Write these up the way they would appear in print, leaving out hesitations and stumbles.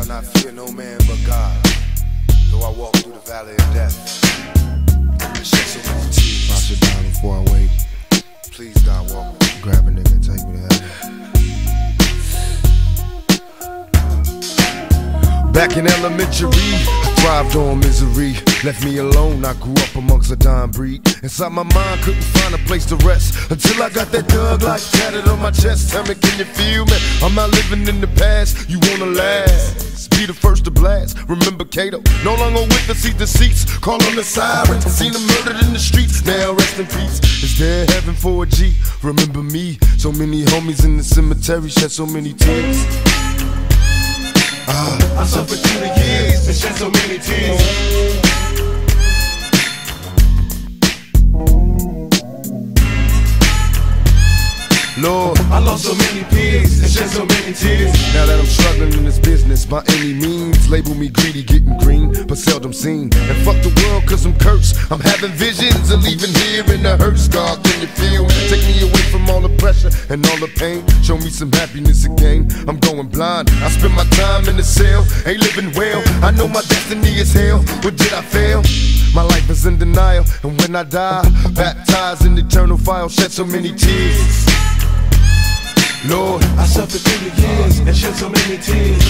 I fear no man but God. Though I walk through the valley of death, I shed so many tears. I should die before I wake. Please, God, walk with me. Grab a nigga and take me to heaven. Back in elementary, I thrived on misery. Left me alone, I grew up amongst a dying breed. Inside my mind, couldn't find a place to rest until I got that Thug Life tatted on my chest. Tell me, can you feel me? I'm not living in the past, you wanna last. Be the first to blast, remember Kato. No longer with the seat deceits, call on the sirens. Seen them murdered in the streets, now rest in peace. Is there heaven for a G? Remember me, so many homies in the cemetery shed so many tears. I suffered through the years and shed so many tears. Lord, I lost so many peers and shed so many tears. now that I'm struggling in this business by any means, label me greedy, getting green, but seldom seen. And fuck the world cause I'm cursed. I'm having visions of leaving here in the hearse. God, can you feel me? Take me away from all the pressure and all the pain. Show me some happiness again. I'm going blind. I spend my time in the cell, ain't living well. I know my destiny is hell, but did I fail? My life is in denial, and when I die, baptized in eternal fire, shed so many tears. Lord, I suffered through the years and shed so many tears.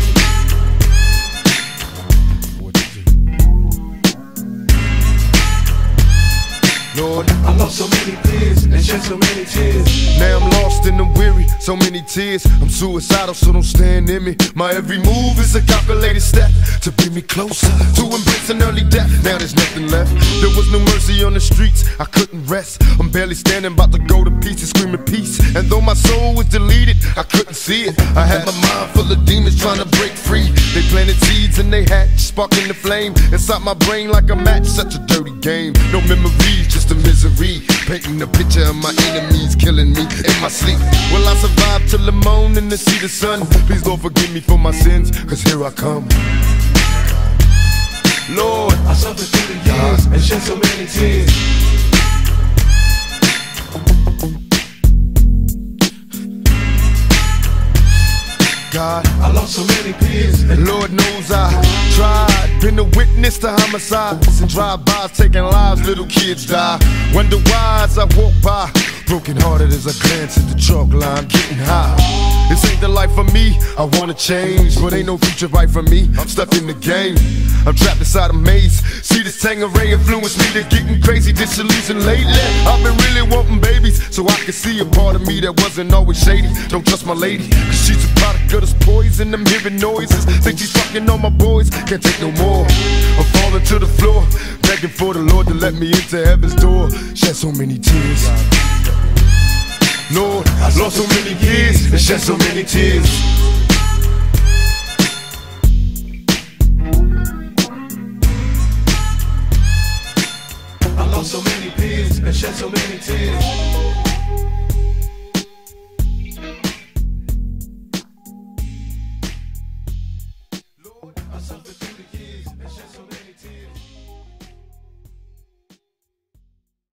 Lord, I lost so many peers and shed so many tears. now I'm lost and I'm weary, so many tears. I'm suicidal, so don't stand in me. My every move is a calculated step to bring me closer to embracing early death. Now there's nothing left. There was no mercy on the streets, I couldn't rest. I'm barely standing, about to go to pieces, screaming peace. And though my soul was deleted, I couldn't see it. I had my mind full of demons trying to break free. They planted seeds and they hatched, sparking the flame inside my brain like a match. Such a dirty game, no memories, just a misery. Painting a picture of my enemies killing me in my sleep. Will I survive till the morning to see the sun? Please Lord forgive me for my sins, cause here I come. Lord, I suffered through the years and shed so many tears. God, I lost so many peers and Lord knows I tried. Been a witness to homicides and drive-bys taking lives, little kids die. Wonder why as I walk by, broken hearted as I glance at the chalk line, getting high. This ain't the life for me, I wanna change, but ain't no future right for me. I'm stuck in the game, I'm trapped inside a maze. See this Tangeray influence me to getting crazy, disillusioned lately. I've been really wanting babies, so I can see a part of me that wasn't always shady. Don't trust my lady, cause she's a product of this poison. I'm hearing noises, think she's fucking on my boys, can't take no more. I'm falling to the floor, begging for the Lord to let me into heaven's door. Shed so many tears. Lord, I lost so many years and shed so many tears. I lost so many peers and shed so many tears.